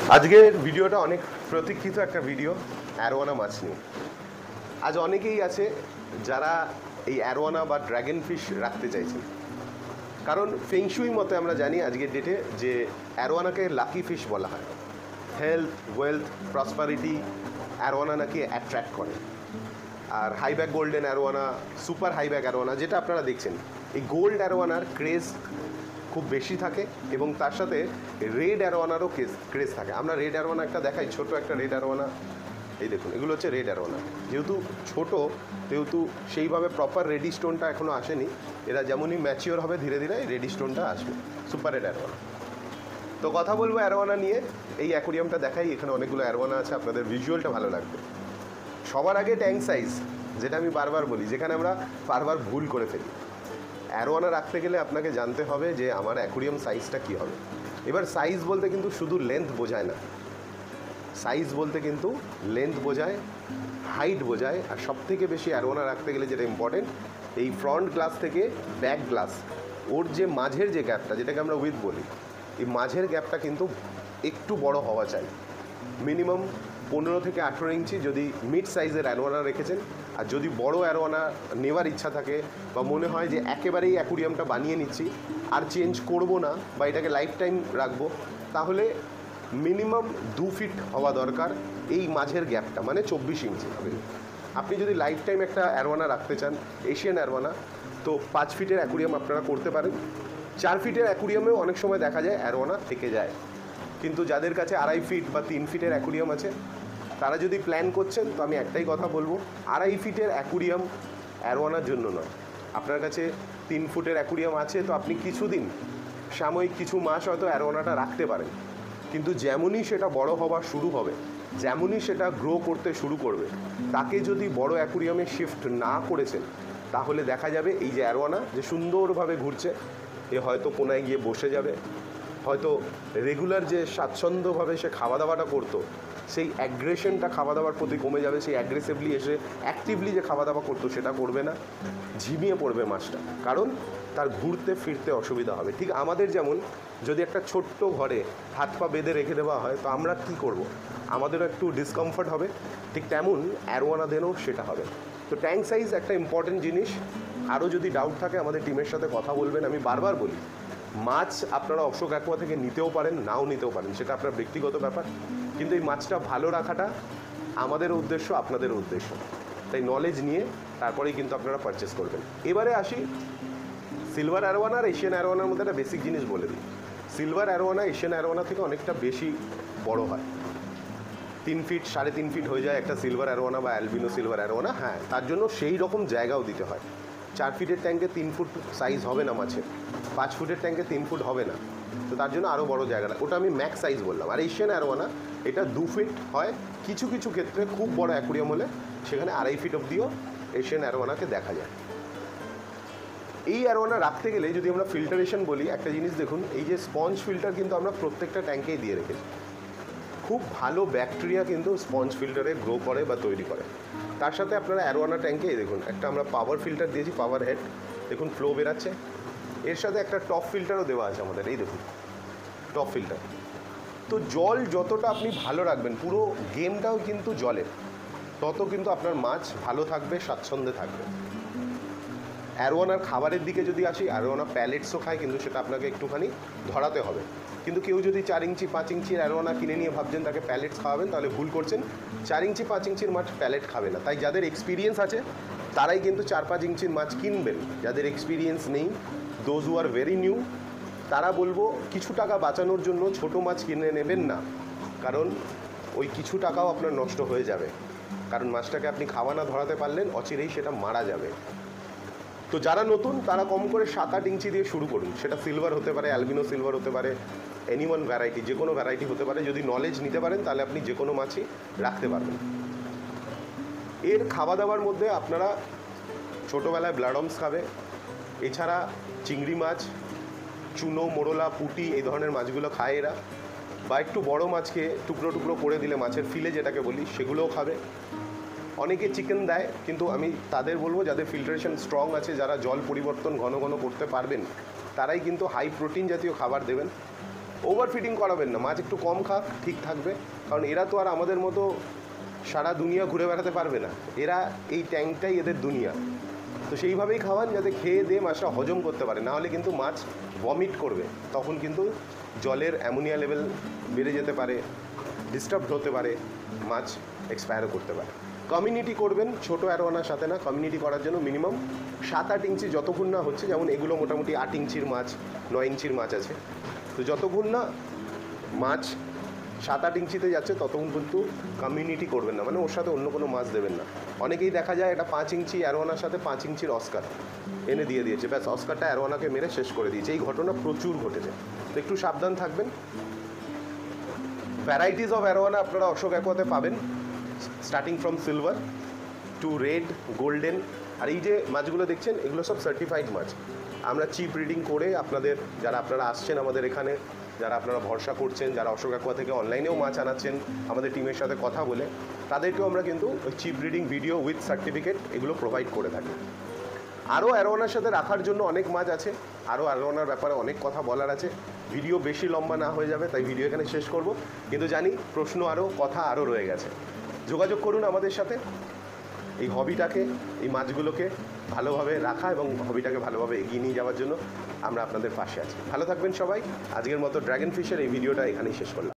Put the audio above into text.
আজকের ভিডিওটা অনেক প্রতীক্ষিত একটা ভিডিও অ্যারোয়ানা মাছ নিয়ে। আজ অনেকেই আছে যারা এই অ্যারোয়ানা বা ড্র্যাগন ফিশ রাখতে চাইছেন, কারণ ফেংশুই মতে আমরা জানি আজকের ডেটে যে অ্যারোয়ানাকে লাকি ফিশ বলা হয়। হেলথ, ওয়েলথ, প্রসপারিটি অ্যারোয়ানা নাকি অ্যাট্রাক্ট করে। আর high back golden arowana, super high back arowana যেটা আপনারা দেখছেন, এই গোল্ড অ্যারোয়ানার ক্রেজ খুব বেশি থাকে এবং তার সাথে রেড অ্যারোয়ানারও ক্রেজ থাকে। আমরা রেড অ্যারোয়ানা একটা দেখাই, ছোট একটা রেড অ্যারোয়ানা, এই দেখুন, এগুলো হচ্ছে রেড অ্যারোয়ানা। যেহেতু ছোট সেহেতু সেইভাবে প্রপার রেডি স্টোনটা এখনও আসেনি। এরা যেমনই ম্যাচিওর হবে ধীরে ধীরে রেডি স্টোনটা আসবে, সুপার রেড অ্যারোয়ানা। তো কথা বলবো অ্যারোয়ানা নিয়ে। এই অ্যাকোরিয়ামটা দেখাই, এখানে অনেকগুলো অ্যারোয়ানা আছে, আপনাদের ভিজুয়ালটা ভালো লাগবে। সবার আগে ট্যাঙ্ক সাইজ, যেটা আমি বারবার বলি, যেখানে আমরা বারবার ভুল করে ফেলি। অ্যারোয়ানা রাখতে গেলে আপনাকে জানতে হবে যে আমার অ্যাকোরিয়াম সাইজটা কী হবে। এবার সাইজ বলতে কিন্তু শুধু লেন্থ বোঝায় না, সাইজ বলতে কিন্তু লেন্থ বোঝায়, হাইট বোঝায়, আর সবথেকে বেশি অ্যারোয়ানা রাখতে গেলে যেটা ইম্পর্টেন্ট, এই ফ্রন্ট গ্লাস থেকে ব্যাক গ্লাস, ওর যে মাঝের যে গ্যাপটা, যেটাকে আমরা উইথ বলি, এই মাঝের গ্যাপটা কিন্তু একটু বড় হওয়া চাই। মিনিমাম 15 থেকে 18 ইঞ্চি যদি মিড সাইজের অ্যারোয়ানা রেখেছেন। আর যদি বড় অ্যারোয়ানা নেওয়ার ইচ্ছা থাকে বা মনে হয় যে একেবারেই অ্যাকুরিয়ামটা বানিয়ে নিচ্ছি আর চেঞ্জ করব না বা এটাকে লাইফ টাইম রাখবো, তাহলে মিনিমাম 2 ফিট হওয়া দরকার এই মাঝের গ্যাপটা, মানে 24 ইঞ্চি হবে। আপনি যদি লাইফ টাইম একটা অ্যারোয়ানা রাখতে চান, এশিয়ান অ্যারোয়ানা, তো 5 ফিটের অ্যাকুরিয়াম আপনারা করতে পারেন। 4 ফিটের অ্যাকুরিয়ামেও অনেক সময় দেখা যায় অ্যারোয়ানা থেকে যায়। কিন্তু যাদের কাছে 2.5 ফিট বা 3 ফিটের অ্যাকুরিয়াম আছে, তারা যদি প্ল্যান করছেন, তো আমি একটাই কথা বলবো, 2.5 ফিটের অ্যাকুরিয়াম অ্যারোয়ানার জন্য নয়। আপনার কাছে 3 ফুটের অ্যাকুরিয়াম আছে, তো আপনি কিছুদিন, সাময়িক কিছু মাস হয়তো অ্যারোয়ানাটা রাখতে পারেন। কিন্তু যেমনই সেটা বড় হওয়া শুরু হবে, যেমনই সেটা গ্রো করতে শুরু করবে, তাকে যদি বড় অ্যাকুরিয়ামে শিফট না করেছেন, তাহলে দেখা যাবে এই যে অ্যারোয়ানা যে সুন্দরভাবে ঘুরছে, এ হয়তো কোনায় গিয়ে বসে যাবে, হয়তো রেগুলার যে স্বাচ্ছন্দ্যভাবে সে খাওয়া দাওয়াটা করতো, সেই অ্যাগ্রেশনটা খাওয়া দাওয়ার প্রতি কমে যাবে। সেই অ্যাগ্রেসিভলি এসে অ্যাক্টিভলি যে খাওয়া দাওয়া করতো সেটা করবে না, ঝিমিয়ে পড়বে মাছটা, কারণ তার ঘুরতে ফিরতে অসুবিধা হবে। ঠিক আমাদের যেমন যদি একটা ছোট্ট ঘরে হাত পা বেঁধে রেখে দেওয়া হয়, তো আমরা কি করব, আমাদেরও একটু ডিসকমফর্ট হবে। ঠিক তেমন অ্যারোয়ানাদেরও সেটা হবে। তো ট্যাঙ্ক সাইজ একটা ইম্পর্টেন্ট জিনিস। আরও যদি ডাউট থাকে আমাদের টিমের সাথে কথা বলবেন। আমি বারবার বলি, মাছ আপনারা অশোক অ্যাকোয়া থেকে নিতেও পারেন, নাও নিতেও পারেন, সেটা আপনার ব্যক্তিগত ব্যাপার। কিন্তু এই মাছটা ভালো রাখাটা আমাদের উদ্দেশ্য, আপনাদের উদ্দেশ্য। তাই নলেজ নিয়ে তারপরেই কিন্তু আপনারা পারচেস করবেন। এবারে আসি সিলভার অ্যারোয়ানা আর এশিয়ান অ্যারোয়ানার মধ্যে একটা বেসিক জিনিস বলে দিই। সিলভার অ্যারোয়ানা এশিয়ান অ্যারোয়ানা থেকে অনেকটা বেশি বড় হয়, 3 ফিট 3.5 ফিট হয়ে যায় একটা সিলভার অ্যারোয়ানা বা অ্যালবিনো সিলভার অ্যারোয়ানা। হ্যাঁ, তার জন্য সেই রকম জায়গাও দিতে হয়। 4 ফিটের ট্যাঙ্কে 3 ফুট সাইজ হবে না মাছের, 5 ফুটের ট্যাঙ্কে 3 ফুট হবে না, তো তার জন্য আরও বড় জায়গাটা, ওটা আমি ম্যাক্স সাইজ বললাম। আর এশিয়ান অ্যারোয়ানা এটা 2 ফিট হয়, কিছু কিছু ক্ষেত্রে খুব বড় অ্যাকুরিয়াম হলে সেখানে 2.5 ফিট অবধিও এশিয়ান অ্যারোয়ানাকে দেখা যায়। এই অ্যারোয়ানা রাখতে গেলে যদি আমরা ফিল্টারেশন বলি, একটা জিনিস দেখুন, এই যে স্পঞ্জ ফিল্টার কিন্তু আমরা প্রত্যেকটা ট্যাঙ্কেই দিয়ে রেখেছি। খুব ভালো ব্যাকটেরিয়া কিন্তু স্পঞ্জ ফিল্টারে গ্রো করে বা তৈরি করে। তার সাথে আপনারা অ্যারোয়ানা ট্যাঙ্কে দেখুন একটা আমরা পাওয়ার ফিল্টার দিয়েছি, পাওয়ার হেড, দেখুন ফ্লো বেরাচ্ছে। এর সাথে একটা টপ ফিল্টারও দেওয়া আছে আমাদের, এই দেখুন টপ ফিল্টার। তো জল যতটা আপনি ভালো রাখবেন, পুরো গেমটাও কিন্তু জলের, তত কিন্তু আপনার মাছ ভালো থাকবে, স্বাচ্ছন্দ্যে থাকবে। অ্যারোয়ানার খাবারের দিকে যদি আসি, অ্যারোয়ানা প্যালেটসও খায়, কিন্তু সেটা আপনাকে একটুখানি ধরাতে হবে। কিন্তু কেউ যদি 4 ইঞ্চি 5 ইঞ্চির অ্যারোয়ানা কিনে নিয়ে ভাবছেন তাকে প্যালেটস খাওয়াবেন, তাহলে ভুল করছেন। 4 ইঞ্চি 5 ইঞ্চির মাছ প্যালেট খাবে না। তাই যাদের এক্সপিরিয়েন্স আছে তারাই কিন্তু 4-5 ইঞ্চির মাছ কিনবেন। যাদের এক্সপিরিয়েন্স নেই, those who are very new, তারা বলবো কিছু টাকা বাঁচানোর জন্য ছোট মাছ কিনে নেবেন না, কারণ ওই কিছু টাকাও আপনার নষ্ট হয়ে যাবে। কারণ মাছটাকে আপনি খাওয়া না ধরাতে পারলেন, অচিরেই সেটা মারা যাবে। তো যারা নতুন তারা কম করে 7-8 ইঞ্চি দিয়ে শুরু করুন। সেটা সিলভার হতে পারে, অ্যালবিনো সিলভার হতে পারে, এনিওয়ান ভ্যারাইটি, যে কোনো ভ্যারাইটি হতে পারে। যদি নলেজ নিতে পারেন তাহলে আপনি যে কোনো মাছই রাখতে পারবেন। এর খাওয়া দাওয়ার মধ্যে আপনারা ছোটোবেলায় ব্লাডমস খাবে, এছাড়া চিংড়ি মাছ, চুনো, মোরলা, পুঁটি, এই ধরনের মাছগুলো খায় এরা। বা একটু বড় মাছকে টুকরো টুকরো করে দিলে, মাছের ফিলে যেটাকে বলি, সেগুলোও খাবে। অনেকে চিকেন দেয়, কিন্তু আমি তাদের বলবো যাদের ফিল্টারেশন স্ট্রং আছে, যারা জল পরিবর্তন ঘন ঘন করতে পারবেন, তারাই কিন্তু হাই প্রোটিন জাতীয় খাবার দেবেন। ওভার ফিডিং করাবেন না, মাছ একটু কম খাক, ঠিক থাকবে। কারণ এরা তো আর আমাদের মতো সারা দুনিয়া ঘুরে বেড়াতে পারবে না, এরা এই ট্যাঙ্কটাই এদের দুনিয়া। তো সেইভাবেই খাওয়ান যাতে খেয়ে দিয়ে মাছটা হজম করতে পারে, নাহলে কিন্তু মাছ ভমিট করবে, তখন কিন্তু জলের অ্যামোনিয়া লেভেল বেড়ে যেতে পারে, ডিস্টার্বড হতে পারে, মাছ এক্সপায়ারও করতে পারে। কমিউনিটি করবেন, ছোটো অ্যারোয়ানার সাথে না, কমিউনিটি করার জন্য মিনিমাম 7-8 ইঞ্চি যতক্ষণ না হচ্ছে, যেমন এগুলো মোটামুটি 8 ইঞ্চির মাছ, 9 ইঞ্চির মাছ আছে, তো যতক্ষণ না মাছ 7-8 ইঞ্চিতে যাচ্ছে ততক্ষণ কিন্তু কমিউনিটি করবেন না, মানে ওর সাথে অন্য কোনো মাছ দেবেন না। অনেকেই দেখা যায় এটা 5 ইঞ্চি অ্যারোয়ানার সাথে 5 ইঞ্চির অস্কার এনে দিয়ে দিয়েছে, ব্যাস অস্কারটা অ্যারোয়ানাকে মেরে শেষ করে দিয়েছে। এই ঘটনা প্রচুর ঘটেছে, তো একটু সাবধান থাকবেন। ভ্যারাইটিস অফ অ্যারোয়ানা আপনারা অশোক অ্যাকোয়াতে পাবেন, starting from silver to red, golden. আর এই যে মাছগুলো দেখছেন এগুলো সব সার্টিফাইড মাছ। আমরা চিপ রিডিং করে আপনাদের, যারা আপনারা আসছেন আমাদের এখানে, যারা আপনারা ভরসা করছেন, যারা অশোক অ্যাকোয়া থেকে অনলাইনেও মাছ আনাচ্ছেন আমাদের টিমের সাথে কথা বলে, তাদেরকেও আমরা কিন্তু chip reading video with certificate এগুলো প্রোভাইড করে থাকি। আরও অ্যারোয়ানার সাথে রাখার জন্য অনেক মাছ আছে, আরও অ্যারোয়ানার ব্যাপারে অনেক কথা বলার আছে। ভিডিও বেশি লম্বা না হয়ে যাবে, তাই ভিডিও এখানে শেষ করব, কিন্তু জানি প্রশ্ন আরও, কথা আরও রয়ে গেছে। যোগাযোগ করুন আমাদের সাথে। এই হবিটাকে, এই মাছগুলোকে ভালোভাবে রাখা এবং হবিটাকে ভালোভাবে এগিয়ে নিয়ে যাওয়ার জন্য আমরা আপনাদের পাশে আছি। ভালো থাকবেন সবাই। আজকের মতো ড্র্যাগন ফিশের এই ভিডিওটা এখানেই শেষ করলাম।